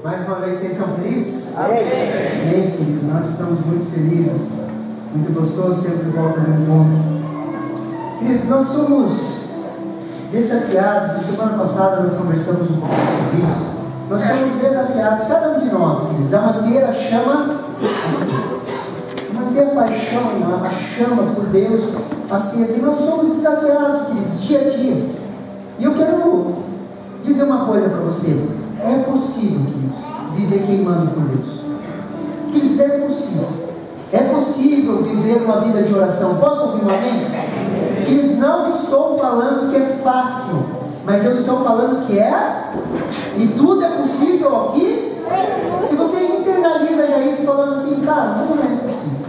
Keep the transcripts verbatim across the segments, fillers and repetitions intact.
Mais uma vez, vocês estão felizes? Amém. Amém, queridos. Nós estamos muito felizes. Muito gostoso sempre volta no encontro. Queridos, nós somos desafiados. A semana passada nós conversamos um pouco sobre isso. Nós somos desafiados, cada um de nós, queridos, a manter a chama acesa. Manter a paixão, a chama por Deus acesa. E nós somos desafiados, queridos, dia a dia. E eu quero dizer uma coisa para você. É possível, queridos, viver queimando por Deus. Queridos, é possível. É possível viver uma vida de oração. Posso ouvir um amém? Queridos, não estou falando que é fácil, mas eu estou falando que é, e tudo é possível aqui. Se você internaliza já isso falando assim, cara, tudo não é possível.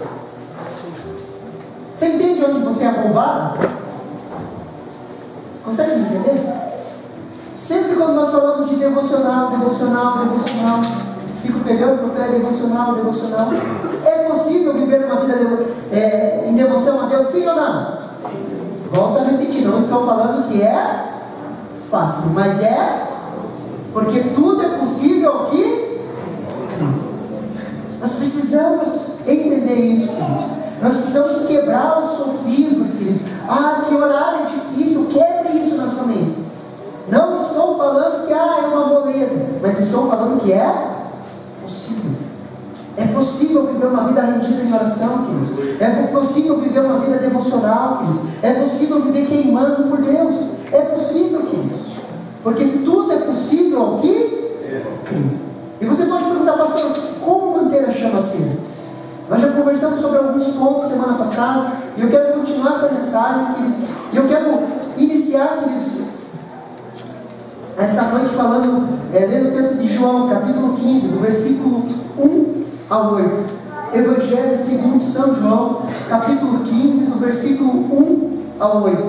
Você entende onde você é roubado? Consegue me entender? Sempre quando nós falamos de devocional, devocional, devocional, fico pegando no pé, devocional, devocional. É possível viver uma vida de, é, em devoção a Deus, sim ou não? Volto a repetir, não estou falando que é fácil, mas é, porque tudo é possível aqui. Nós precisamos entender isso, queridos. Nós precisamos quebrar os sofismas, queridos. Ah, que orar é difícil, quebre isso na sua mente. Não estou falando que ah, é uma moleza, mas estou falando que é possível. É possível viver uma vida rendida em oração, queridos. É possível viver uma vida devocional, queridos. É possível viver queimando por Deus. É possível, queridos. Porque tudo é possível aqui. E você pode perguntar, pastor, como manter a chama acesa? Nós já conversamos sobre alguns pontos semana passada, e eu quero continuar essa mensagem, queridos. E eu quero iniciar, queridos, essa noite falando, é, lendo o texto de João, capítulo quinze, do versículo um ao oito. Evangelho segundo São João, capítulo quinze, do versículo um ao oito.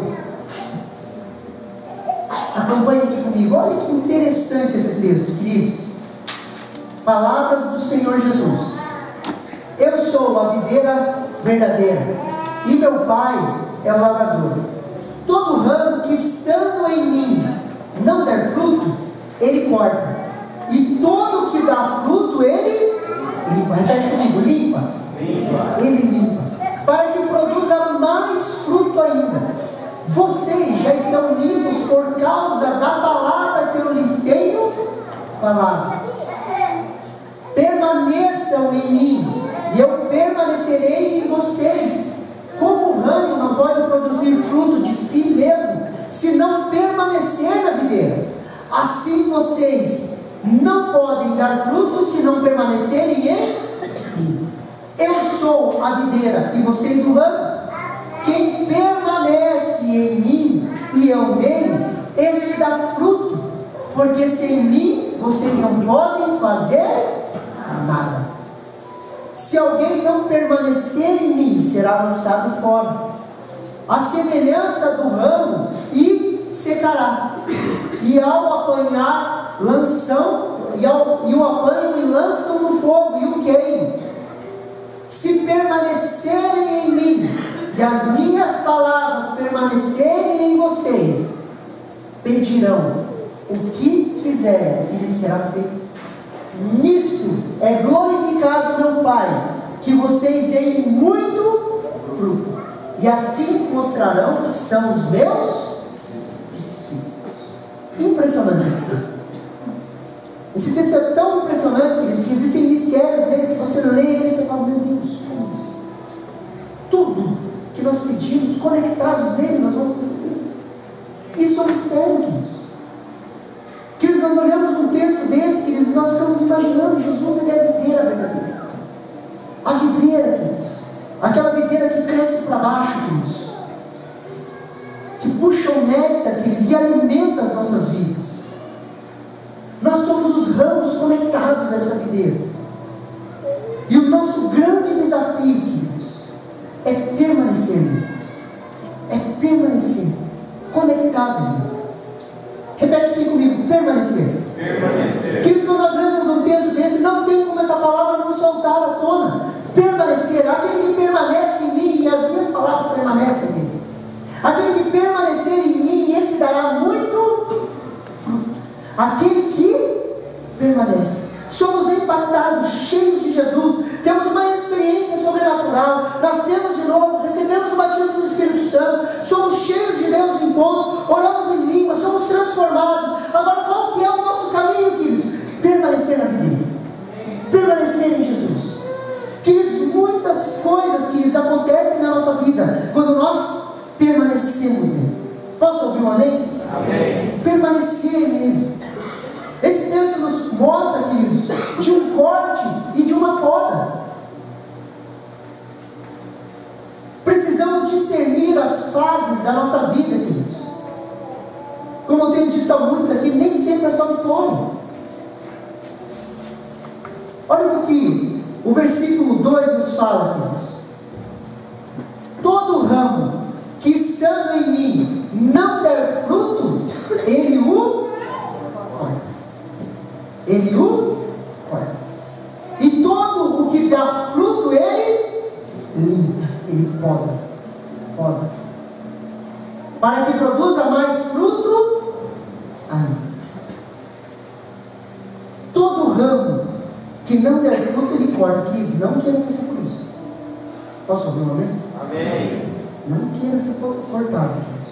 Acompanhe aqui comigo. Olha que interessante esse texto, queridos. Palavras do Senhor Jesus. Eu sou a videira verdadeira, e meu Pai é o lavrador. Todo ramo que estando em mim não der fruto, ele corta, e todo que dá fruto, ele limpa. Repete comigo, limpa. limpa. Ele limpa, para que produza mais fruto ainda. Vocês já estão limpos por causa da palavra que eu lhes tenho falado. Permaneçam em mim, e eu permanecerei em vocês. Como o ramo não pode produzir fruto de si mesmo, se não permanecer na videira, assim vocês não podem dar fruto se não permanecerem em mim. Eu sou a videira e vocês o ramo. Quem permanece em mim e eu nele, esse dá fruto, porque sem mim vocês não podem fazer nada. Se alguém não permanecer em mim, será lançado fora, a semelhança do ramo, e secará. E ao apanhar, lançam, e, ao, e o apanham e lançam no fogo, e o queimam. Se permanecerem em mim, e as minhas palavras permanecerem em vocês, pedirão o que quiserem, e lhes será feito. Nisto é glorificado meu Pai, que vocês deem muito fruto, e assim mostrarão que são os meus discípulos. Impressionante esse texto. Esse texto é tão impressionante, queridos, que existem mistérios dele que você lê e você fala, meu Deus, como isso? Tudo que nós pedimos, conectados nele, nós vamos receber. Isso é um mistério, queridos. Queridos, nós olhamos um texto desse, queridos, e nós ficamos imaginando, Jesus, ele é a videira verdadeira. A videira, queridos. Aquela videira que cresce para baixo, queridos. Que puxa o néctar, queridos, e alimenta as nossas vidas. Nós somos os ramos conectados a essa videira. E o nosso grande desafio, queridos, é permanecer. É permanecer. Conectados, irmão. Repete assim comigo, permanecer. Permanecer. Queridos, quando nós lemos um texto desse, não tem como essa palavra não soltar à tona. Permanecer, aquele que permanece em mim e as minhas palavras permanecem em mim. Aquele que permanecer em mim, esse dará muito fruto. Aquele que permanece. somos impactados, cheios de Jesus, temos uma experiência sobrenatural, nascemos de novo, recebemos o batismo do Espírito Santo, somos cheios de Deus no encontro, oramos em língua, somos transformados. Agora, qual que é o nosso caminho, queridos? Permanecer na vida, permanecer em Jesus. Queridos, muitas coisas, queridos, acontecem na nossa vida quando nós permanecemos nele. Posso ouvir um amém? Amém. Permanecer nele. Esse texto nos mostra, queridos, de um corte e de uma poda. Precisamos discernir as fases da nossa vida, queridos. Como eu tenho dito a muitos aqui, nem sempre é só vitória. Olha o que o versículo dois nos fala, queridos. Todo ramo que estando em mim não der fruto, ele o corta. Ele o corta. E todo o que dá fruto, ele limpa, ele poda. Poda. Para que produza mais fruto ainda. Todo ramo que não der fruto, ele corta. Que não queira ser por isso. Posso ouvir um amém? Amém. Não queira ser cortado, Jesus.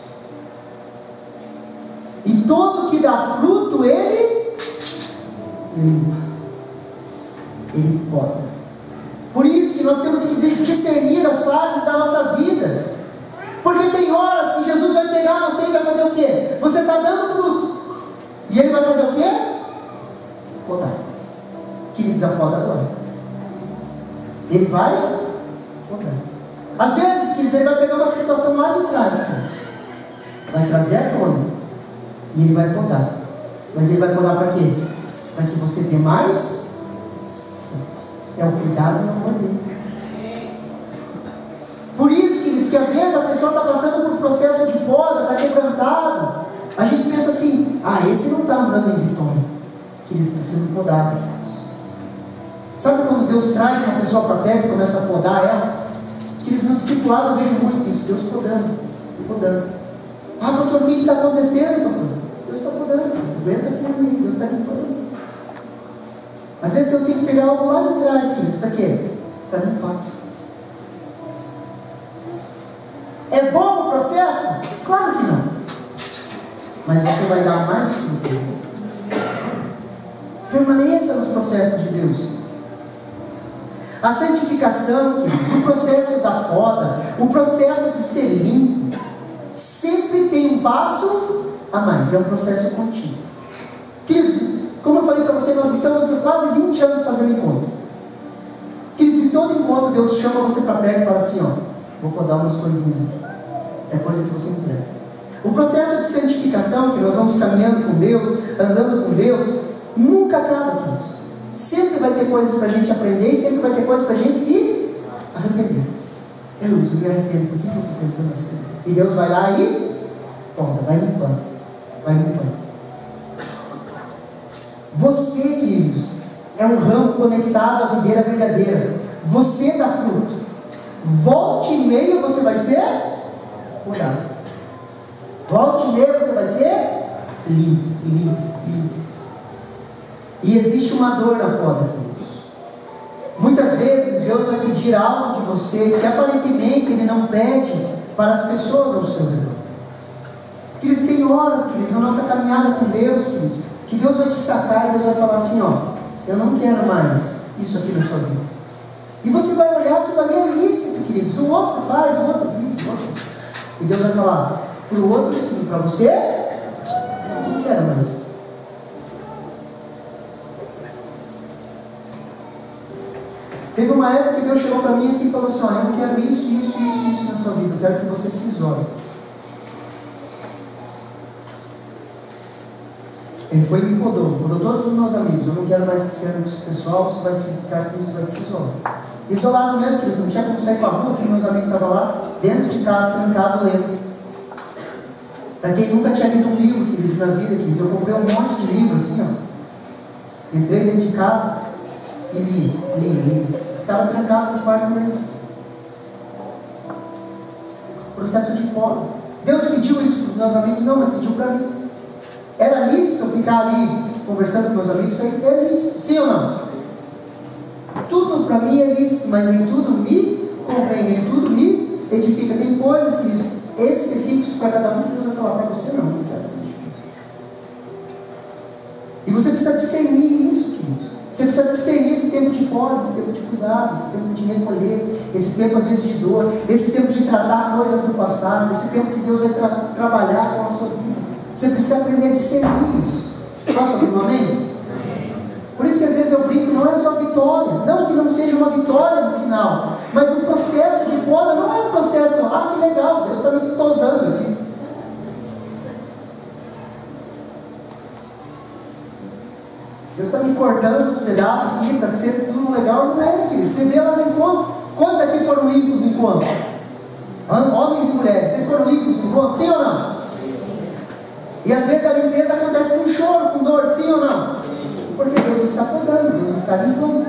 E todo que dá fruto, ele limpa, ele poda. Por isso que nós temos que discernir as fases da nossa vida. Porque tem horas que Jesus vai pegar você e vai fazer o quê? Você está dando fruto, e ele vai fazer o quê? Podar. Queridos, a poda dói. Ele vai podar. Às vezes, queridos, ele vai pegar uma situação lá de trás, queridos, vai trazer a tona, e ele vai podar. Mas ele vai podar para quê? Para que você dê mais fruto. É o cuidado e o amor dele. Por isso, queridos, que às vezes a pessoa está passando por um processo de poda, está quebrantado, a gente pensa assim: ah, esse não está andando em vitória. Queridos, está sendo podado, queridos. Sabe quando Deus traz uma pessoa para perto e começa a podar ela? Queridos, no discipulado eu vejo muito isso, Deus podando, podando. Ah, pastor, o que está acontecendo, pastor? Deus está podando, aguenta firme aí, Deus está limpando. Às vezes Deus tem que pegar algo lá de trás, queridos, para quê? Para limpar. É bom o processo? Claro que não. Mas você vai dar mais fruto. Permaneça nos processos de Deus. A santificação, queridos, o processo da poda, o processo de ser limpo, sempre tem um passo a mais, é um processo contínuo. Queridos, como eu falei para você, nós estamos há quase vinte anos fazendo encontro. Queridos, em todo encontro Deus chama você para perto e fala assim: ó, vou podar umas coisinhas aqui. É coisa que você entrega. O processo de santificação, que nós vamos caminhando com Deus, andando com Deus, nunca acaba, queridos. Sempre vai ter coisas para a gente aprender e sempre vai ter coisas para a gente se arrepender. Deus, eu me arrependo, por que eu estou pensando assim? E Deus vai lá e poda, vai limpando, vai limpando. Você, queridos, é um ramo conectado à videira verdadeira. Você dá fruto. Volte e meia você vai ser podado. Volte e meia você vai ser limpo, limpo, limpo. E existe uma dor na poda, queridos. Muitas vezes Deus vai pedir algo de você que aparentemente Ele não pede para as pessoas ao seu redor. Queridos, tem horas, queridos, na nossa caminhada com Deus, queridos, que Deus vai te sacar e Deus vai falar assim: ó, eu não quero mais isso aqui na sua vida. E você vai olhar, aquilo ali é lícito, queridos. O outro faz, o outro vive, o outro. E Deus vai falar: para o outro sim, para você, eu não quero mais. Teve uma época que Deus chegou para mim assim e falou assim: ó, eu não quero isso, isso, isso, isso na sua vida. Eu quero que você se isole. Ele foi e me podou, podou todos os meus amigos. Eu não quero mais ser amigo pessoal, você vai ficar aqui, você vai se isolar. Isolado mesmo, queridos, não tinha como sair para a rua, porque meus amigos estavam lá, dentro de casa, trancado, lendo. Para quem nunca tinha lido um livro, queridos, na vida, queridos, eu comprei um monte de livros assim, ó. Entrei dentro de casa e li, li, li. Ficava trancado no quarto lendo. Processo de poda. Deus pediu isso para os meus amigos? Não, mas pediu para mim. Era lícito eu ficar ali conversando com meus amigos, isso aí é lícito, sim ou não? Tudo para mim é lícito, mas nem tudo me convém, nem tudo me edifica. Tem coisas que específicos para cada um que Deus vai falar para você, não, não quero ser. E você precisa discernir isso, queridos. Você precisa discernir esse tempo de poda, esse tempo de cuidado, esse tempo de recolher, esse tempo às vezes de dor, esse tempo de tratar coisas do passado, esse tempo que Deus vai tra trabalhar com a sua vida. Você precisa aprender a discernir isso. Posso ouvir um amém? Por isso que às vezes eu brinco, não é só vitória. Não que não seja uma vitória no final, mas o processo de poda não é um processo, ah, que legal, Deus está me tosando aqui. Deus está me cortando os pedaços aqui, está sendo tudo legal, não é, querido? Você vê lá no encontro. Quantos aqui foram limpos no encontro? Homens e mulheres, vocês foram limpos no encontro, sim ou não? E às vezes a limpeza acontece com choro, com dor, sim ou não? Porque Deus está podando, Deus está limpando.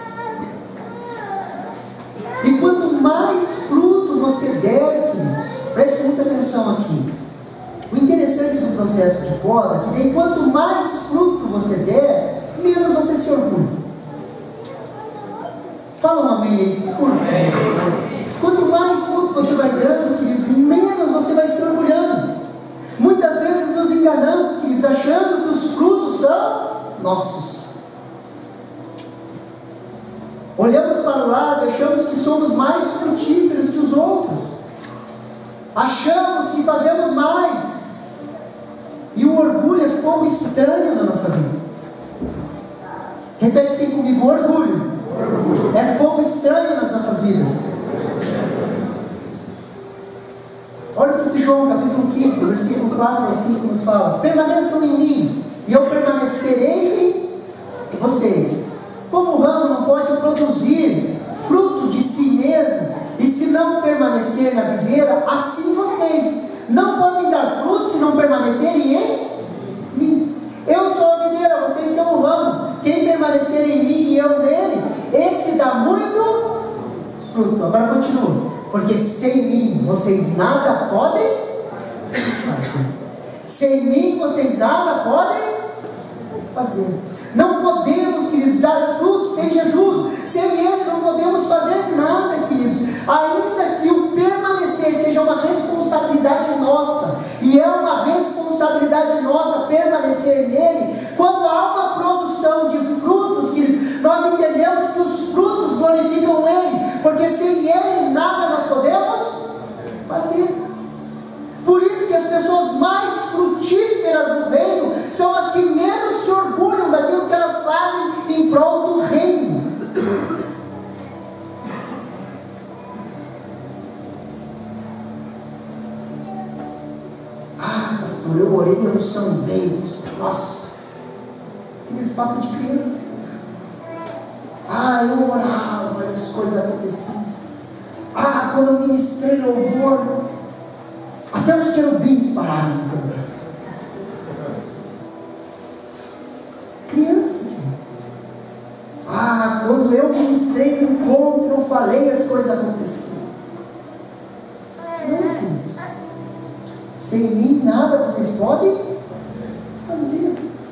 E quanto mais fruto você der, queridos, preste muita atenção aqui. O interessante do processo de poda é que daí, quanto mais fruto você der, menos você se orgulha. Fala um amém aí, por favor. Quanto mais fruto você vai dando, queridos, menos você vai se orgulhando. Muitas vezes nos enganamos, queridos, achando que os frutos são nossos. Olhamos para o lado e achamos que somos mais frutíferos que os outros. Achamos que fazemos mais. E o orgulho é fogo estranho na nossa vida. Repete assim comigo: orgulho, orgulho é fogo estranho nas nossas vidas. Olha o que João capítulo quinze, versículo quatro ao cinco nos fala: permaneçam em mim, e eu permanecerei em vocês. Como o ramo não pode produzir fruto de si mesmo, e se não permanecer na videira, assim vocês não podem dar fruto se não permanecerem em mim. Eu sou a videira, vocês são o ramo. Quem permanecer em mim e eu nele, esse dá muito fruto. Agora continua: porque sem mim vocês nada podem fazer. Sem mim vocês nada podem fazer. Não podemos, queridos, dar fruto sem Jesus. Sem Ele não podemos fazer nada, queridos. Ainda que o permanecer seja uma responsabilidade nossa, e é uma responsabilidade nossa permanecer nele, quando há uma produção de frutos, queridos, nós entendemos que os frutos glorificam Ele, porque sem Ele nada nós podemos fazer. Por isso que as pessoas mais frutíferas do reino são as que menos se orgulham daquilo que elas fazem em prol do reino. Ah, pastor, eu orei e a unção veio. Nossa, aqueles papos de criança. Ah, eu orava e as coisas aconteciam. Ah, quando eu ministrei louvor, até os querubins pararam. Criança. Ah, quando eu ministrei no encontro, eu falei, as coisas aconteceram. Não, queridos. Sem mim nada vocês podem fazer.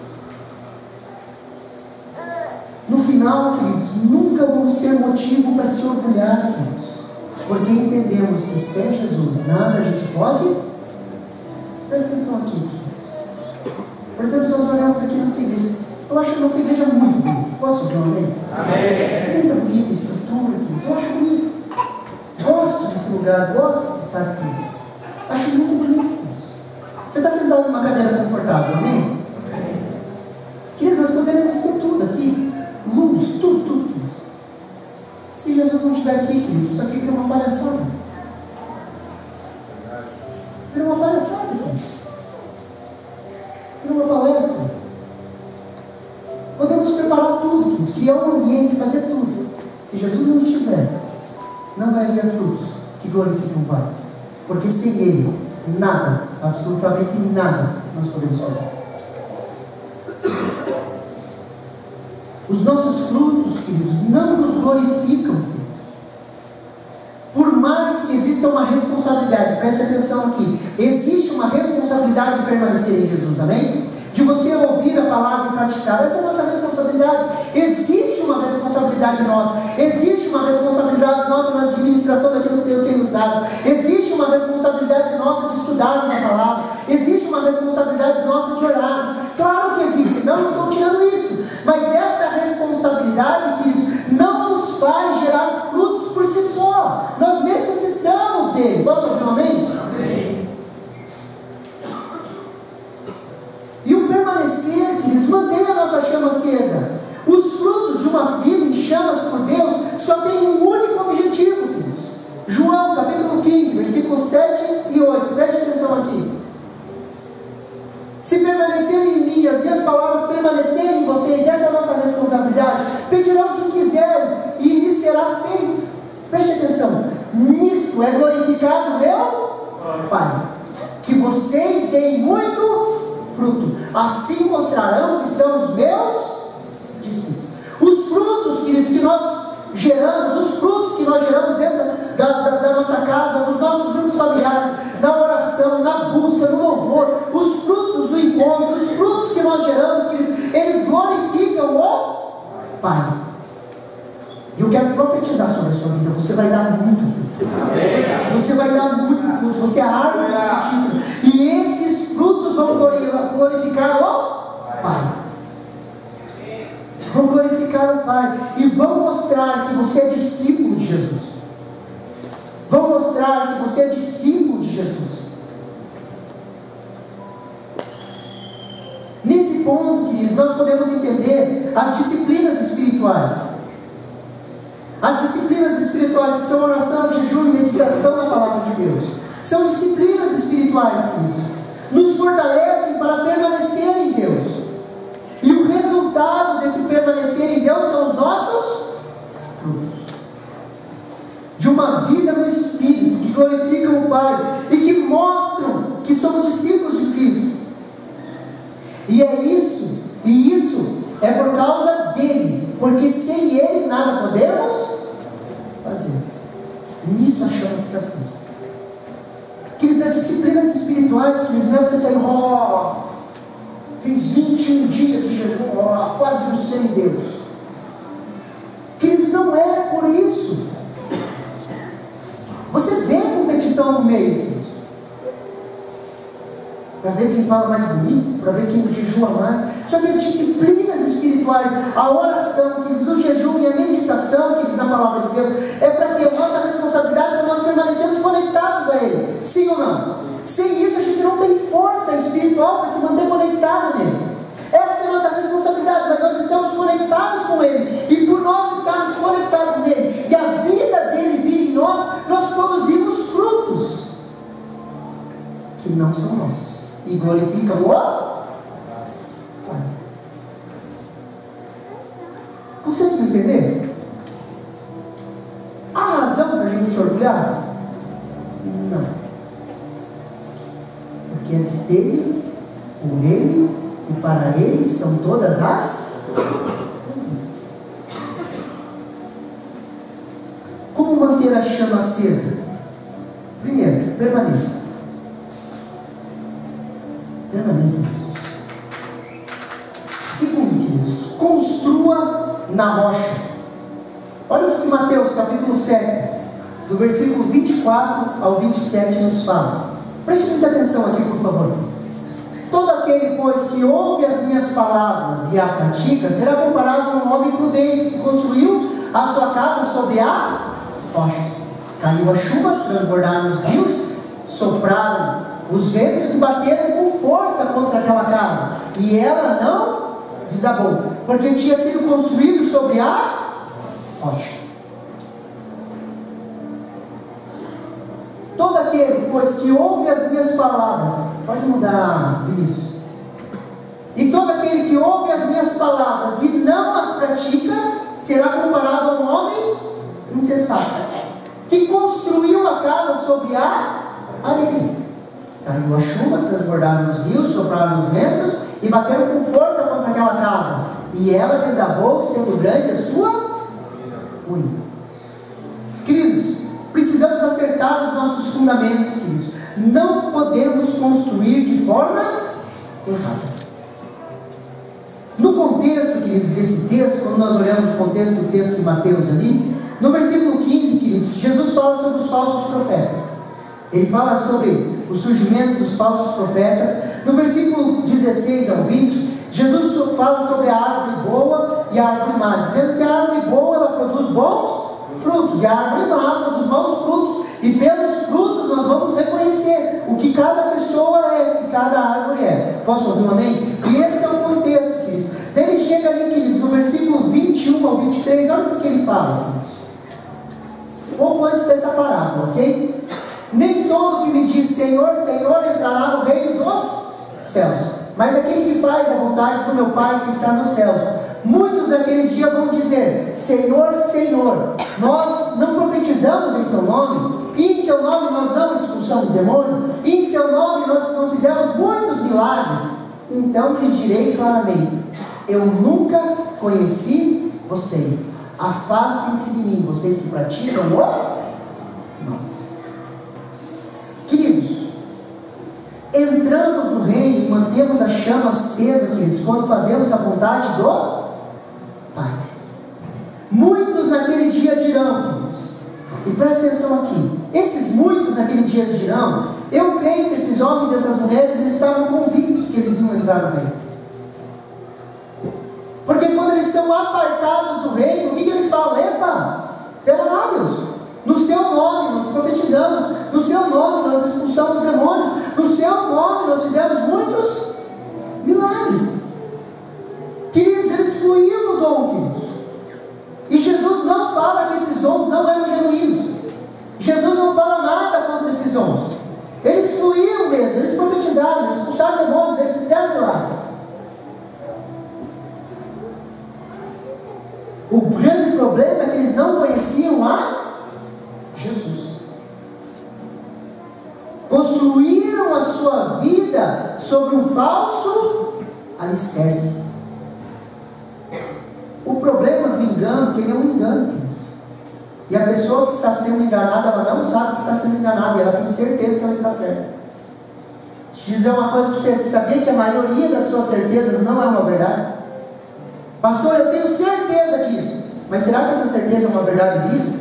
No final, queridos, nunca vamos ter motivo para se orgulhar, queridos, porque entendemos que sem Jesus nada a gente pode. Presta atenção aqui, queridos. Por exemplo, nós olhamos aqui na nossa igreja. Eu acho a nossa igreja muito bonita. Posso ver um amém? Amém. É muito bonita a estrutura, queridos. Eu acho bonito. Gosto desse lugar, gosto de estar aqui. Acho muito bonito, queridos. Você está sentado numa cadeira confortável, amém? Amém. Queridos, nós poderemos ter tudo aqui. Luz, tudo, tudo, queridos. Se Jesus não estiver aqui, queridos, isso aqui vira uma palhaçada. Vira uma palhaçada, queridos. Vira uma palestra. Podemos preparar tudo, queridos, criar um ambiente, fazer tudo. Se Jesus não estiver, não vai haver frutos que glorifiquem o Pai. Porque sem Ele, nada, absolutamente nada, nós podemos fazer. Os nossos frutos, queridos, não nos glorificam, queridos. Por mais que exista uma responsabilidade, preste atenção aqui, existe uma responsabilidade de permanecer em Jesus, amém? de você ouvir a palavra e praticar. Essa é a nossa responsabilidade. Existe uma responsabilidade nossa, existe uma responsabilidade nossa na administração daquilo que Deus tem nos dado, existe uma responsabilidade nossa de estudarmos a palavra, existe uma responsabilidade nossa de orarmos. Claro que existe, não estou tirando isso, mas essa responsabilidade, queridos, não nos faz gerar frutos por si só. Nós necessitamos dele. Posso ouvir um amém? Amém. E o permanecer, queridos, mantenha a nossa chama acesa. Os frutos de uma vida em chamas por Deus só tem um único objetivo, queridos. João capítulo quinze, versículos sete e oito. Preste atenção aqui. Se permanecerem em mim, as minhas palavras permanecerem em vocês, essa é a nossa responsabilidade. Pedirão o que quiserem e lhes será feito. Preste atenção. Nisto é glorificado meu Pai, que vocês deem muito fruto, assim mostrarão que são os meus discípulos. Os frutos, queridos, que nós geramos, os frutos que nós geramos dentro da, da, da nossa casa, nos nossos grupos familiares, na oração, na busca, no louvor, os frutos do encontro, os frutos que nós geramos, queridos, eles glorificam o Pai. E eu quero profetizar sobre a sua vida. Você vai dar muito fruto. Você vai dar muito fruto. Você é a árvore frutífera. E esses frutos vão glorificar o Pai. Vão glorificar o Pai. E vão mostrar que você é discípulo de Jesus. Vão mostrar que você é discípulo de Jesus. Nesse ponto, queridos, nós podemos entender as disciplinas espirituais. As disciplinas espirituais, que são oração, jejum e meditação na palavra de Deus, são disciplinas espirituais, queridos. Nos fortalecem para permanecer em Deus. E o resultado desse permanecer em Deus são os nossos frutos. De uma vida no Espírito, que glorificam o Pai e que mostram que somos discípulos de Cristo. E é isso, e isso é por causa dele, porque sem ele nada podemos fazer. Nisso a chama fica acesa. Queridos, as disciplinas espirituais, queridos, não é você sair, ó, oh, fiz vinte e um dias de jejum, ó, oh, quase um semideus. Queridos, não é por isso. Você vê a competição no meio, queridos, para ver quem fala mais bonito, para ver quem jejua mais. Só que as disciplinas espirituais, a oração, queridos, o jejum e a meditação, queridos, na palavra de Deus, é para que a nossa responsabilidade, para nós permanecermos conectados a Ele. Sim ou não? Sem isso a gente não tem força espiritual para se manter conectado nele. Essa é a nossa responsabilidade, mas nós estamos conectados com Ele. E por nós estarmos conectados nele, e a vida dele vir em nós, nós produzimos frutos que não são nossos. E glorificam o Pai. Consegue entender? Há razão para a gente se orgulhar? Não. Porque é dele, por ele e para ele são todas as coisas. Como manter a chama acesa? Primeiro, permaneça. Permaneça em Jesus. Segundo, queridos, construa na rocha. Olha o que Mateus capítulo sete, do versículo vinte e quatro ao vinte e sete nos fala. Preste muita atenção aqui, por favor. Todo aquele, pois, que ouve as minhas palavras e a pratica, será comparado a um homem prudente que construiu a sua casa sobre a rocha. Caiu a chuva, transbordaram os rios, sopraram os ventos e bateram com força contra aquela casa, e ela não desabou, porque tinha sido construído sobre a rocha. Todo aquele, pois, que ouve as minhas palavras, pode mudar, Vinícius, e todo aquele que ouve as minhas palavras e não as pratica, será comparado a um homem insensato, que construiu a casa sobre a areia. Caiu a chuva, transbordaram os rios, sopraram os ventos e bateram com força contra aquela casa, e ela desabou, sendo grande a sua ruína. Queridos, precisamos acertar os nossos fundamentos, queridos. Não podemos construir de forma errada. contexto, queridos, desse texto, quando nós olhamos o contexto do texto de Mateus ali, no versículo quinze, queridos, Jesus fala sobre os falsos profetas. Ele fala sobre o surgimento dos falsos profetas. No versículo dezesseis ao vinte, Jesus fala sobre a árvore boa e a árvore má, dizendo que a árvore boa ela produz bons frutos e a árvore má produz maus frutos, e pelos frutos nós vamos reconhecer o que cada pessoa é, o que cada árvore é. Posso ouvir um amém? E esse é o contexto, queridos. Daí ele chega ali, queridos, no versículo vinte e um ao vinte e três, olha o que, que ele fala, queridos. Um pouco antes dessa parábola, ok? Nem todo que me diz Senhor, Senhor entrará no reino dos céus, mas aquele que faz a vontade do meu Pai que está nos céus. Muitos naquele dia vão dizer: Senhor, Senhor, nós não profetizamos em seu nome, e em seu nome nós não expulsamos demônio, e em seu nome nós não fizemos muitos milagres. Então lhes direi claramente: eu nunca conheci vocês, afastem-se de mim, vocês que praticam o não. Queridos, entramos no reino e mantemos a chama acesa, queridos, quando fazemos a vontade do Pai. Muitos naquele dia dirão, queridos, e presta atenção aqui, esses muitos naquele dia dirão, eu creio que esses homens e essas mulheres eles estavam convictos que eles iam entrar no reino. Porque quando eles são apartados do reino, o que, que eles falam? Epa, pera lá, Deus, no seu nome nós profetizamos, no seu nome nós expulsamos demônios, no seu nome nós fizemos muitos milagres. Queridos, eles fluíam no dom, queridos. E Jesus não fala que esses dons não eram genuínos. Jesus não fala nada contra esses dons. Eles fluíam mesmo, eles profetizaram, eles expulsaram demônios, eles fizeram milagres. O grande problema é que eles não conheciam a Jesus. Construíram a sua vida sobre um falso alicerce. O problema do engano é que ele é um engano, querido. E a pessoa que está sendo enganada, ela não sabe que está sendo enganada, e ela tem certeza que ela está certa. Deixa eu dizer uma coisa para você: você sabia que a maioria das suas certezas não é uma verdade? Pastor, eu tenho certeza disso, mas será que essa certeza é uma verdade bíblica?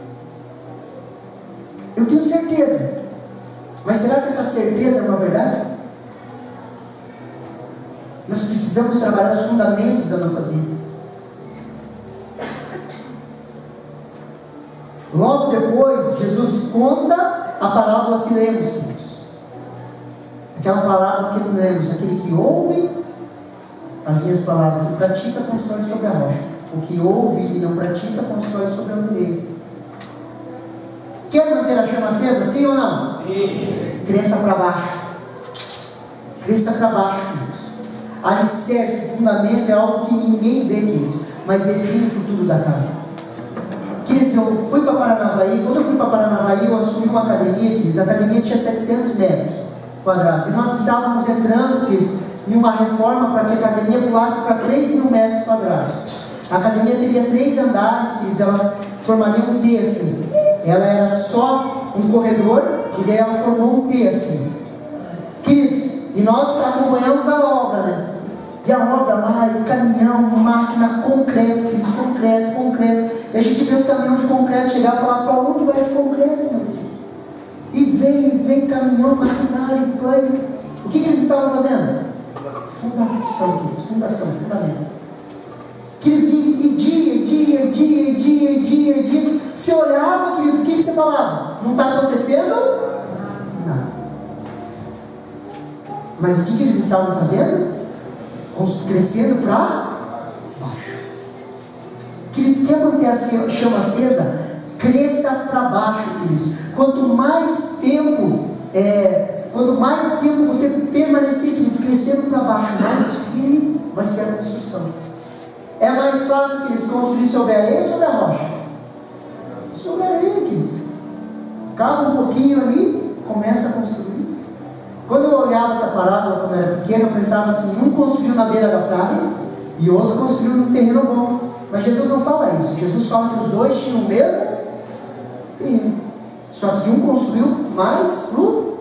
Eu tenho certeza, mas será que essa certeza é uma verdade? Nós precisamos trabalhar os fundamentos da nossa vida. Logo depois, Jesus conta a parábola que lemos, queridos. Aquela parábola que lemos: aquele que ouve as minhas palavras e pratica, constrói sobre a rocha. O que ouve e não pratica, constrói sobre a areia. Quer manter a chama acesa, sim ou não? Sim. Cresça para baixo. Cresça para baixo, queridos. Alicerce, fundamento é algo que ninguém vê, queridos, mas define o futuro da casa. Queridos, eu fui para Paranavaí. Quando eu fui para Paranavaí, eu assumi uma academia, queridos. A academia tinha setecentos metros quadrados. E nós estávamos entrando, queridos, em uma reforma para que a academia pulasse para três mil metros quadrados. A academia teria três andares, queridos. Ela formaria um T assim. Ela era só um corredor, e daí ela formou um T assim. Queridos, e nós acompanhamos a obra, né? E a obra lá, e o caminhão, máquina, concreto, queridos, concreto, concreto. E a gente vê os caminhões de concreto chegar e falar: para onde vai esse concreto, meu Deus? E vem, vem caminhão, maquinário, plano. O que, que eles estavam fazendo? Fundação, queridos, fundação, fundamento. Queridos, e, e dia, dia, dia, dia, dia, dia. Você olhava, queridos, o que, que você falava? Não está acontecendo? Nada. Mas o que, que eles estavam fazendo? Crescendo para baixo. Queridos, quer manter a chama acesa? Cresça para baixo, queridos. Quanto mais tempo, é, quanto mais tempo você permanecer, queridos, crescendo para baixo, mais firme vai ser a construção. É mais fácil, queridos, construir sobre a areia ou sobre a rocha? Sobre a areia, queridos. Cava um pouquinho ali, começa a construir. Quando eu olhava essa parábola quando eu era pequeno, eu pensava assim: um construiu na beira da praia e outro construiu num terreno bom. Mas Jesus não fala isso. Jesus fala que os dois tinham o mesmo terreno, só que um construiu mais profundo.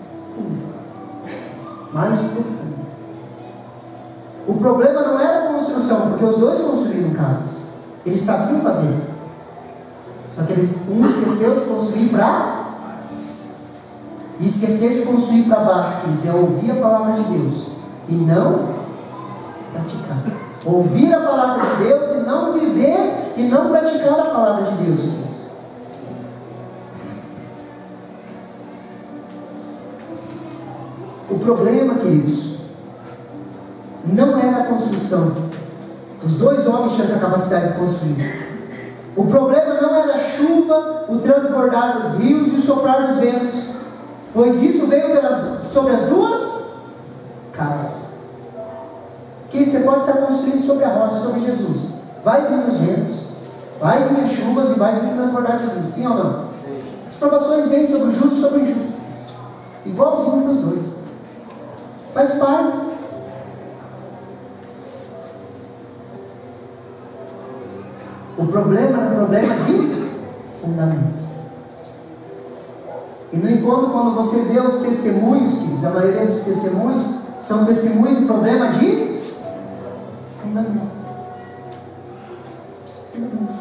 Mais profundo. O problema não era construir construção, porque os dois construíram casas. Eles sabiam fazer. Só que eles, um esqueceu de construir para... E esquecer de construir para baixo, queridos, é ouvir a palavra de Deus e não praticar. Ouvir a palavra de Deus e não viver e não praticar a palavra de Deus. O problema, queridos, não era a construção. Os dois homens tinham essa capacidade de construir. O problema não era a chuva, o transbordar dos rios e o soprar dos ventos, pois isso veio pelas, sobre as duas casas. Que você pode estar construindo sobre a rocha, sobre Jesus. Vai vir os ventos, vai vir as chuvas e vai vir o transbordar de rios. Sim ou não? As provações vêm sobre o justo e sobre o injusto. Igualzinho para os dois. Faz parte. O problema era um problema de fundamento. E no encontro, quando você vê os testemunhos, queridos, a maioria dos testemunhos são testemunhos de problema de fundamento. Fundamento.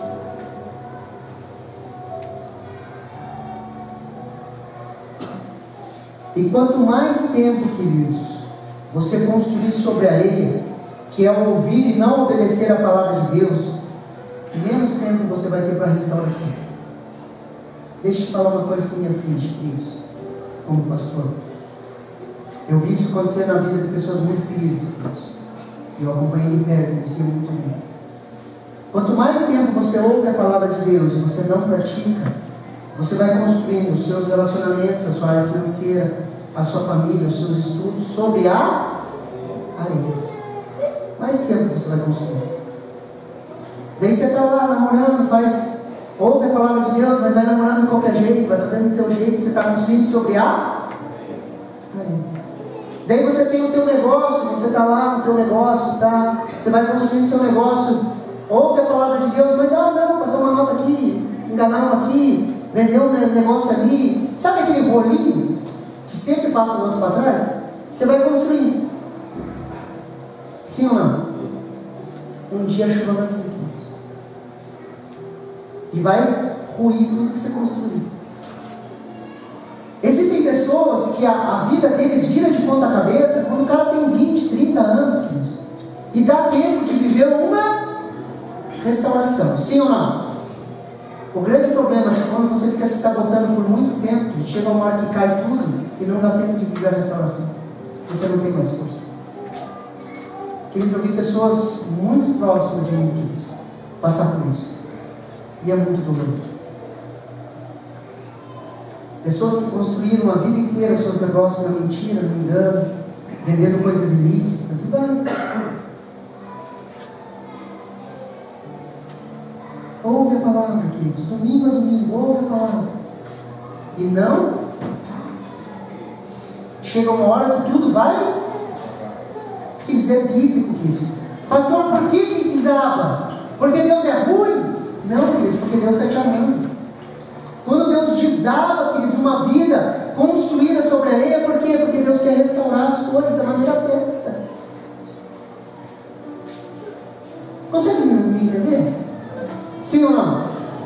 E quanto mais tempo, queridos, você construir sobre a areia, que é ouvir e não obedecer a palavra de Deus, menos tempo você vai ter para restauração. Deixa eu te falar uma coisa que me aflige, queridos, como pastor. Eu vi isso acontecer na vida de pessoas muito queridas, queridos. Eu acompanhei de perto, isso é muito bom. Quanto mais tempo você ouve a palavra de Deus e você não pratica, você vai construindo os seus relacionamentos, a sua área financeira, a sua família, os seus estudos sobre a areia. Mais tempo você vai construir. Daí você está lá namorando, faz, ouve a palavra de Deus, mas vai namorando de qualquer jeito, vai fazendo do teu jeito, você está construindo sobre a areia. Daí você tem o teu negócio, você está lá no teu negócio, tá? Você vai construindo o seu negócio, ouve a palavra de Deus, mas ah não, passar uma nota aqui, enganar uma aqui, vender um negócio ali. Sabe aquele rolinho que sempre passa o outro para trás? Você vai construindo. Sim ou não? Um dia a chuva vai vir. E vai ruir tudo que você construiu. Existem pessoas que a, a vida deles vira de ponta cabeça quando o cara tem vinte, trinta anos, queridos, e dá tempo de viver uma restauração. Sim ou não? O grande problema é que quando você fica se sabotando por muito tempo, chega uma hora que cai tudo e não dá tempo de viver a restauração. Você não tem mais força. Queridos, eu vi pessoas muito próximas de mim passar por isso. E é muito doloroso. Pessoas que construíram a vida inteira os seus negócios na mentira, no engano, vendendo coisas ilícitas, e vai. Ouve a palavra, queridos, domingo a domingo, ouve a palavra. E não chega uma hora que tudo vai. Queridos, é bíblico, queridos. Pastor, por que que desaba? Porque Deus é ruim? Não, queridos, porque Deus está te amando. Quando Deus desaba, queridos, uma vida construída sobre a areia, por quê? Porque Deus quer restaurar as coisas da maneira certa. Consegue me entender? Sim ou não?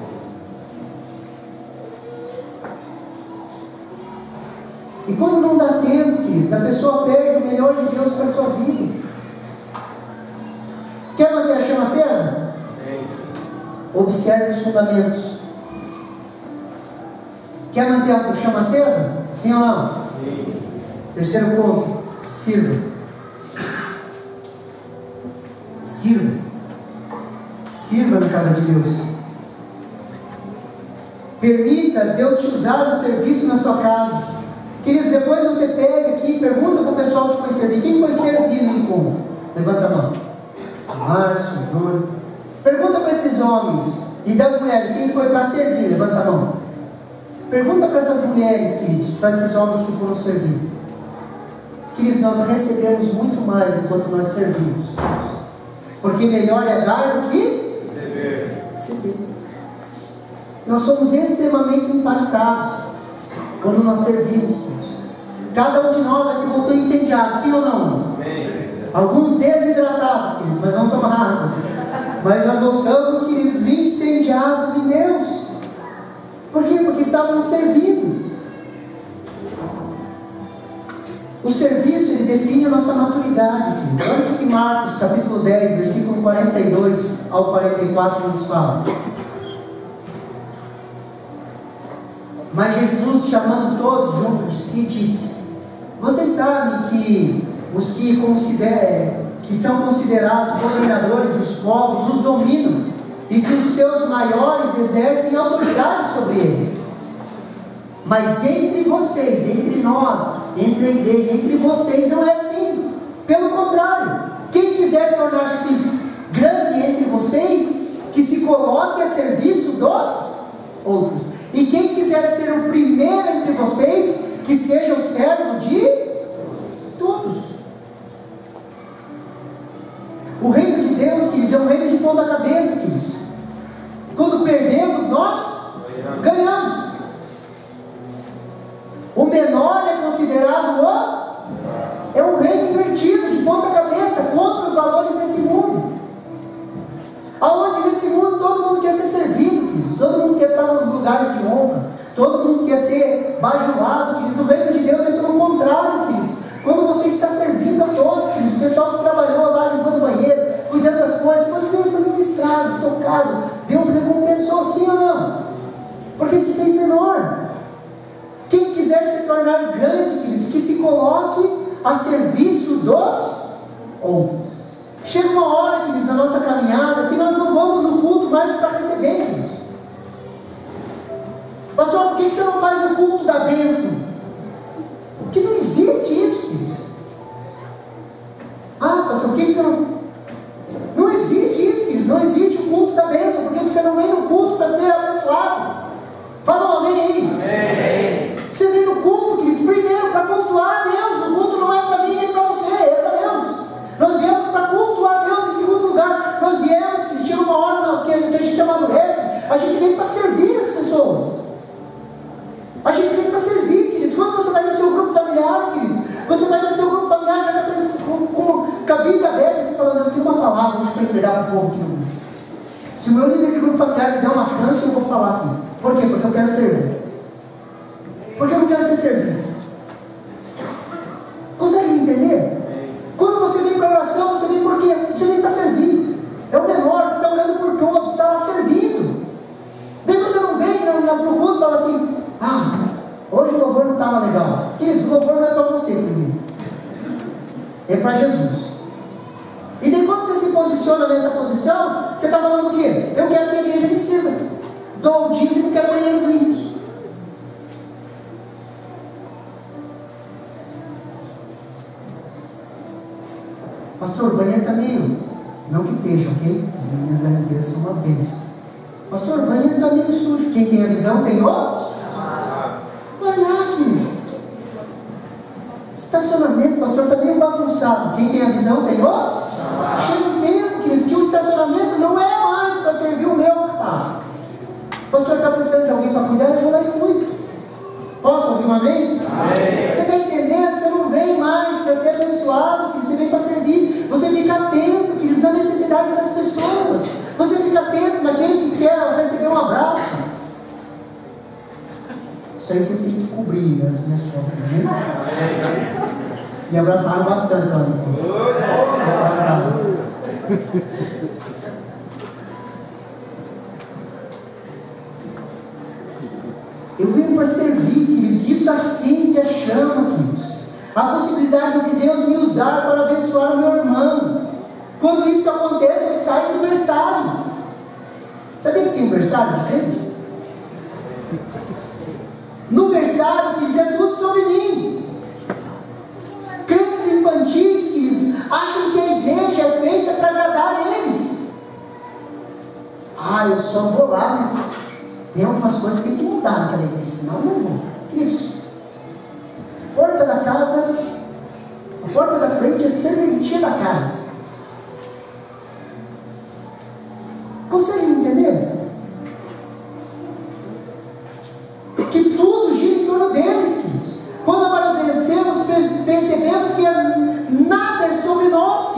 E quando não dá tempo, queridos, a pessoa perde o melhor de Deus para a sua vida. Quer manter a chama acesa? Observe os fundamentos. Quer manter a chama acesa? Sim ou não? Sim. Terceiro ponto, sirva. Sirva. Sirva na casa de Deus. Permita Deus te usar no serviço na sua casa. Queridos, depois você pega aqui e pergunta para o pessoal que foi servir. Quem foi servir no encontro? Levanta a mão. Márcio, Júnior. Pergunta para esses homens e das mulheres, quem foi para servir? Levanta a mão. Pergunta para essas mulheres, queridos, para esses homens que foram servir. Queridos, nós recebemos muito mais enquanto nós servimos. Porque melhor é dar do que receber. receber. Nós somos extremamente impactados quando nós servimos, queridos. Cada um de nós aqui voltou incendiado, sim ou não? Amém. Alguns desidratados, queridos, mas vamos tomar água. Mas nós voltamos, queridos, incendiados em Deus. Por quê? Porque estávamos servindo. O serviço, ele define a nossa maturidade. Queridos. Olha o que Marcos, capítulo dez, versículo quarenta e dois ao quarenta e quatro nos fala. Mas Jesus, chamando todos junto de si, disse: vocês sabem que os que, consider, que são considerados governadores dos povos os dominam, e que os seus maiores exercem autoridade sobre eles. Mas entre vocês, entre nós, entre a igreja, entre vocês não é assim. Pelo contrário, quem quiser tornar-se grande entre vocês, que se coloque a serviço dos outros. E quem quiser ser o primeiro entre vocês, que seja o servo de todos. O reino de Deus, queridos, é um reino de ponta cabeça, queridos. Quando perdemos, nós ganhamos. O menor é considerado o... é um reino invertido, de ponta cabeça, contra os valores desse mundo. Aonde nesse mundo todo mundo quer ser servido, queridos. Todo mundo quer estar nos lugares de honra. Todo mundo quer ser bajulado, queridos. O reino de Deus é pelo contrário, queridos. Quando você está servindo a todos, queridos, o pessoal que trabalhou lá limpando o banheiro, cuidando das coisas, quando veio foi ministrado, tocado, Deus recompensou, sim ou não? Porque se fez menor. Quem quiser se tornar grande, queridos, que se coloque a serviço dos outros. Chega uma hora, queridos, na nossa caminhada, que nós não vamos no culto mais para receber, queridos. Pastor, por que você não faz o culto da bênção? Porque não existe isso, queridos. Ah, pastor, por que você não... Não existe isso, queridos. Não existe o culto da bênção, porque você não vem no culto para ser abençoado. Fala um amém aí. Amém. Você vem no culto, queridos, primeiro para cultuar a Deus. O culto não é para mim nem para você, é para Deus. Nós viemos para cultuar a Deus em segundo lugar. Nós viemos, que chega uma hora que a gente amadurece, a gente vem para servir as pessoas. A gente vem para servir, queridos. Quando você vai no seu grupo familiar, queridos, você vai no seu grupo familiar já com, com, com a Bíblia aberta, você falando: eu tenho uma palavra hoje para entregar para o povo aqui no grupo. Se o meu líder de grupo familiar me der uma chance, eu vou falar aqui. Por quê? Porque eu quero servir. Porque eu não quero ser servido. Consegue entender? Quando você vem para a oração, você vem por quê? Você vem para servir. É o menor que está orando por todos, está lá servindo. Daí você não vem no culto e fala assim: ah, hoje o louvor não estava legal. Queridos, o louvor não é para você primeiro, é para Jesus. E daí quando você se posiciona nessa posição, você está falando o quê? Eu quero que a igreja me sirva. Dou o dízimo, quero banheiros limpos. Pastor, o banheiro está meio... Não que esteja, ok? As meninas da limpeza são uma bênção. Pastor, o banheiro está meio sujo. Quem tem a visão tem o... Vai lá, querido. Estacionamento, pastor, está meio bagunçado. Quem tem a visão tem o... Chega um tempo, queridos, que o estacionamento não é mais para servir o meu carro. Pastor, está precisando de alguém para cuidar? Eu vou lá e cuido. Posso ouvir um amém? Amém. Você está entendendo? Você não vem mais para ser abençoado, queridos. Você vem para servir. Você fica atento, queridos, na necessidade das pessoas. Você fica atento naquele que quer receber um abraço. Isso aí vocês têm que cobrir as minhas costas, né? Me abraçaram bastante, eu venho para servir, queridos. Isso acende a chama, queridos. A possibilidade de Deus me usar para abençoar o meu irmão. Quando isso acontece, eu saio do berçário. Sabia que tem um berçário de crente? No berçário, queridos, é tudo sobre mim. Crentes infantis, queridos, acham que a igreja é feita para agradar eles. Ah, eu só vou lá, mas tem algumas coisas que tem que mudar naquela igreja, senão eu não vou. Queridos, porta da casa, a porta da frente é serventia da casa. Consegue entender? Que tudo gira em torno deles, queridos. Quando amadurecemos, percebemos que nada é sobre nós,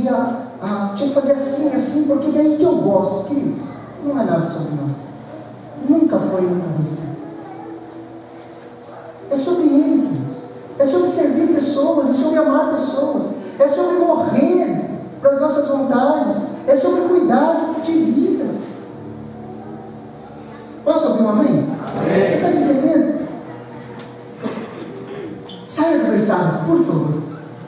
queria, ah, tinha que fazer assim, assim, porque daí que eu gosto. Que isso? Não é nada sobre nós. Nunca foi, nunca vai ser. É sobre Ele, queridos. É sobre servir pessoas, é sobre amar pessoas, é sobre morrer para as nossas vontades, é sobre cuidar de vidas. Posso ouvir um amém? Amém. Você está me entendendo? Saia do versículo, por favor.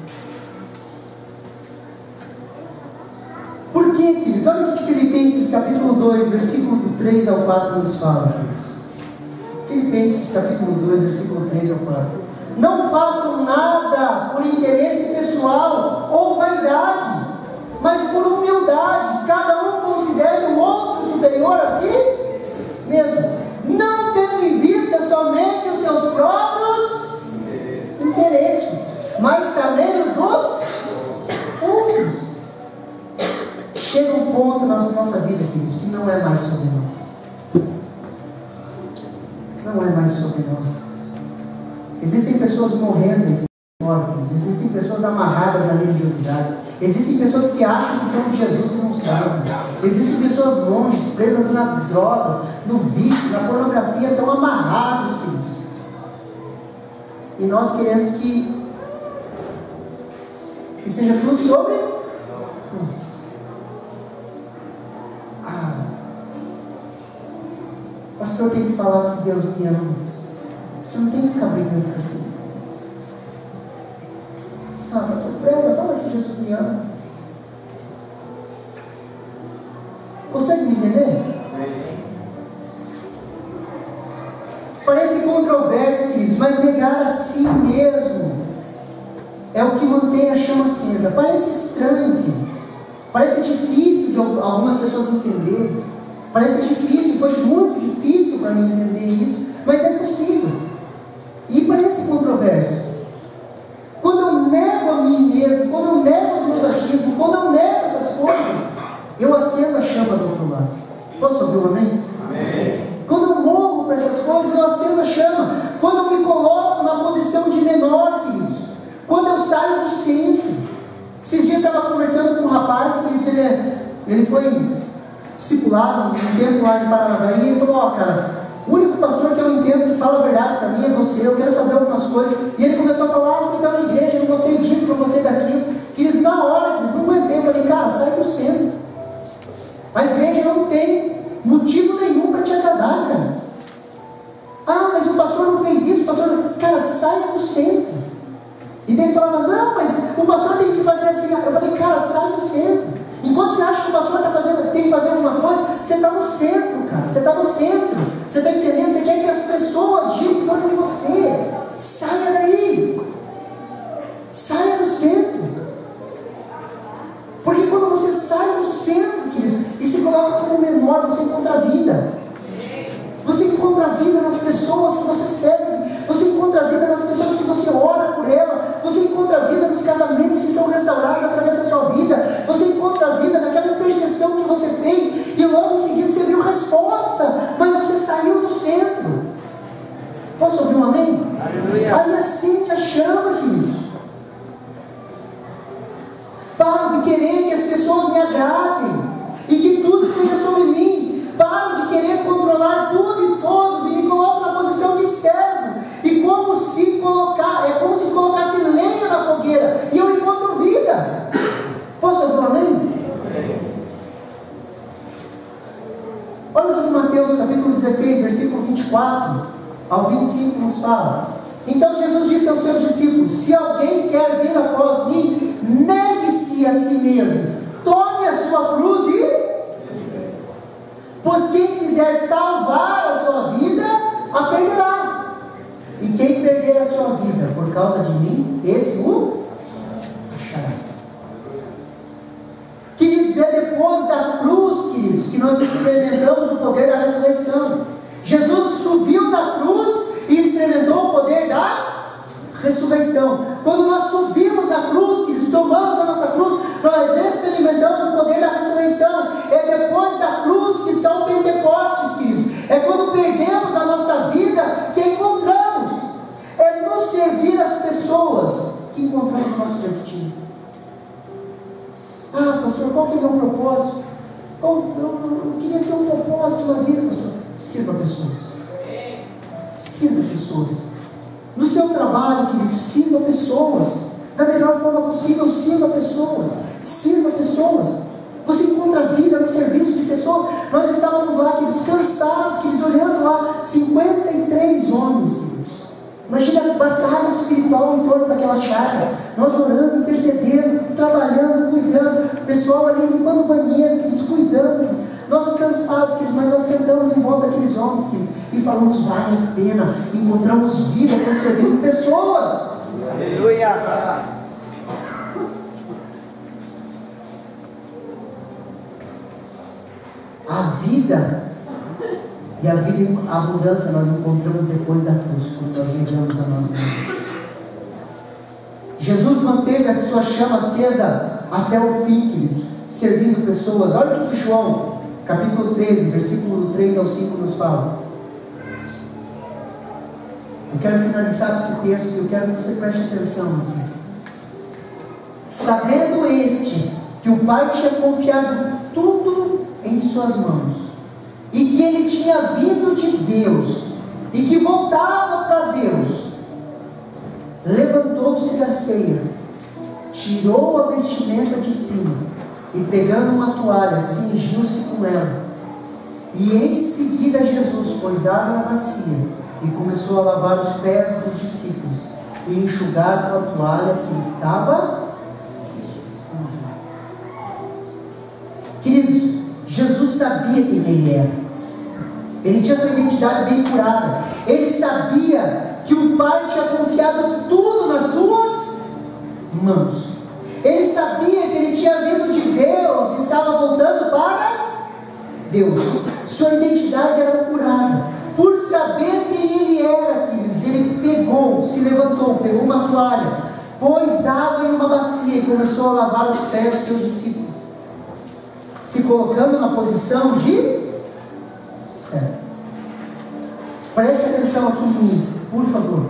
Por quê, queridos? Olha o que Filipenses capítulo dois, versículo do três ao quatro nos fala, queridos. Filipenses capítulo dois, versículo três ao quatro. Não façam nada por interesse pessoal ou vaidade, mas por humildade, cada um considere o outro superior a si mesmo, não tendo em vista somente os seus próprios interesses, mas também os dos outros. Chega um ponto na nossa vida, queridos, que não é mais sobre nós. Não é mais sobre nós. Existem pessoas morrendo em fortes, existem pessoas amarradas na religiosidade, existem pessoas que acham que são de Jesus e não são, existem pessoas longe, presas nas drogas, no vício, na pornografia, estão amarrados, queridos. E nós queremos que, que seja tudo sobre nós. Ah, pastor, tem que falar que Deus me ama. Você não tem que ficar brigando com a filha. Ah, pastor, prega, fala que Jesus me ama. Consegue me entender? Parece controverso, queridos, mas negar a si mesmo é o que mantém a chama acesa. Parece estranho, queridos. Parece difícil de algumas pessoas entenderem. Parece difícil, foi muito difícil para mim entender isso, mas é possível. E parece controverso. Quando eu nego a mim mesmo, quando eu nego os meus achismos, quando eu nego essas coisas, eu acendo a chama do outro lado. Posso ouvir um amém? Amém. Quando eu morro para essas coisas, eu acendo a chama. Quando eu me coloco na posição de menor, queridos, quando eu saio do centro. Esses dias eu estava conversando com um rapaz, queridos, ele, é, ele foi discipulado um tempo lá em Paranavaí, e ele falou: ó, oh, cara, o único pastor que eu entendo que fala a verdade para mim é você, eu quero saber algumas coisas. E ele começou a falar: ah, eu fui estar na igreja, não gostei disso, não gostei daquilo. Queridos, na hora, queridos, não aguentei. Eu falei: cara, sai do centro. A igreja não tem motivo nenhum para te agradar, cara. Ah, mas o pastor não fez isso, o pastor... Cara, sai do centro. E daí ele falava: não, mas o pastor tem que fazer assim. Eu falei: cara, sai do centro. Enquanto você acha que o pastor tá fazendo, tem que fazer alguma coisa, você está no centro, cara. Você está no centro. Você está entendendo? Você quer que as pessoas girem em torno de você. Saia daí. Saia do centro. Porque quando você sai do centro, querido, e se coloca como menor, você encontra a vida. Você encontra a vida nas pessoas que você serve. Você encontra a vida nas pessoas que você ora por ela. Você encontra a vida nos casamentos que são restaurados através da sua vida. Você encontra a vida naquela intercessão que você fez e logo em seguida você viu resposta, mas você saiu do centro. Posso ouvir um amém? Aleluia. Aí acende a chama, queridos. Paro de querer que as pessoas me agradem e que tudo seja sobre mim. Paro de querer controlar tudo e todos e me coloco na posição de servo. E como se colocar, é como se colocasse lenha na fogueira e eu encontro vida. Posso ouvir um amém? Olha o que Mateus capítulo dezesseis, versículo vinte e quatro ao vinte e cinco nos fala. Então Jesus disse aos seus discípulos: se alguém quer vir após mim, negue-se a si mesmo, tome a sua cruz e... Pois quem quiser salvar a sua vida, a perderá. E quem perder a sua vida por causa de mim, esse o achará. Queridos, é depois da cruz, queridos, que nós experimentamos o poder da ressurreição. Jesus subiu da cruz e experimentou o poder da ressurreição. Quando nós subimos na cruz, queridos, tomamos a nossa cruz, nós experimentamos o poder da ressurreição. É depois da cruz que está o Pentecostes, queridos. É quando perdemos a nossa vida que encontramos. É nos servir as pessoas que encontramos o nosso destino. qual que é o meu propósito? Eu, eu, eu queria ter um propósito na vida, pastor. Sirva pessoas. Sirva pessoas. No seu trabalho, querido, sirva pessoas. Da melhor forma possível, sirva pessoas. Sirva pessoas. Você encontra vida no serviço de pessoas. Nós estávamos lá, queridos, cansados, queridos, olhando lá, cinquenta e três homens, queridos. Imagina a batalha espiritual em torno daquela chácara. Nós orando, intercedendo, trabalhando, cuidando. O pessoal ali limpando o banheiro, queridos, cuidando. Queridos. Nós cansados, queridos, mas nós sentamos em volta daqueles homens, queridos, e falamos, vale a pena. Encontramos vida quando servindo pessoas. Aleluia! A vida e a vida em abundância nós encontramos depois da cruz, quando nós negamos a nós mesmos. Jesus manteve a sua chama acesa até o fim, queridos, servindo pessoas. Olha o que João, capítulo treze, versículo três ao cinco nos fala. Eu quero finalizar com esse texto e eu quero que você preste atenção aqui. Sabendo este que o Pai tinha confiado tudo em suas mãos, e que ele tinha vindo de Deus, e que voltava para Deus, levantou-se da ceia, tirou a vestimenta de cima, e pegando uma toalha, cingiu-se com ela. E em seguida Jesus pôs água na bacia, e começou a lavar os pés dos discípulos, e enxugar com a toalha que estava. Queridos, Jesus sabia quem ele era. Ele tinha sua identidade bem curada. Ele sabia que o Pai tinha confiado tudo nas suas mãos. Ele sabia que ele tinha vindo de Deus e estava voltando para Deus. Sua identidade era curada. Por saber quem ele era, queridos, ele pegou, se levantou, pegou uma toalha, pôs água em uma bacia e começou a lavar os pés dos seus discípulos, se colocando na posição de servo. Preste atenção aqui em mim, por favor.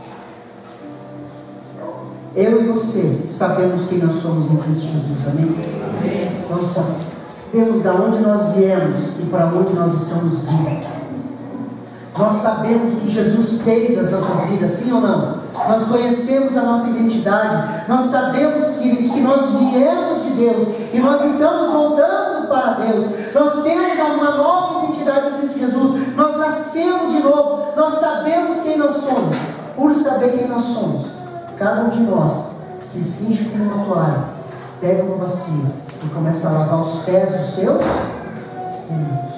Eu e você sabemos quem nós somos em Cristo Jesus, amém? Amém. Nós sabemos de onde nós viemos e para onde nós estamos indo. Nós sabemos o que Jesus fez nas nossas vidas, sim ou não? Nós conhecemos a nossa identidade. Nós sabemos, queridos, que nós viemos de Deus e nós estamos voltando para Deus. Nós temos uma nova identidade em Cristo Jesus. Nós nascemos de novo. Nós sabemos quem nós somos. Por saber quem nós somos, cada um de nós se cinge com uma toalha, pega uma bacia e começa a lavar os pés dos seus inimigos.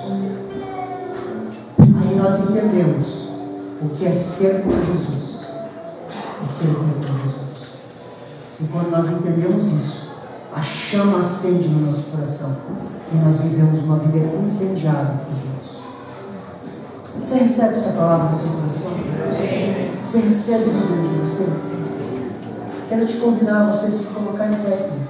Aí nós entendemos o que é ser por Jesus e servir por Jesus. E quando nós entendemos isso, a chama acende no nosso coração e nós vivemos uma vida incendiada por Deus. Você recebe essa palavra no seu coração? Você recebe isso dentro de você? Quero te convidar a você se colocar em pé.